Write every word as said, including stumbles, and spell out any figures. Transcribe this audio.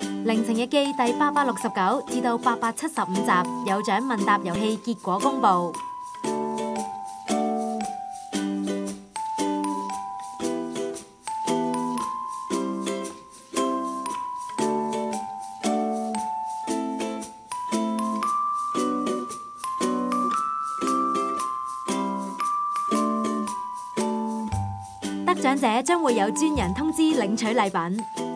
《靈情日記》第八百六十九至到八百七十五集有獎問答遊戲結果公佈。得獎者將會有專人通知領取禮品。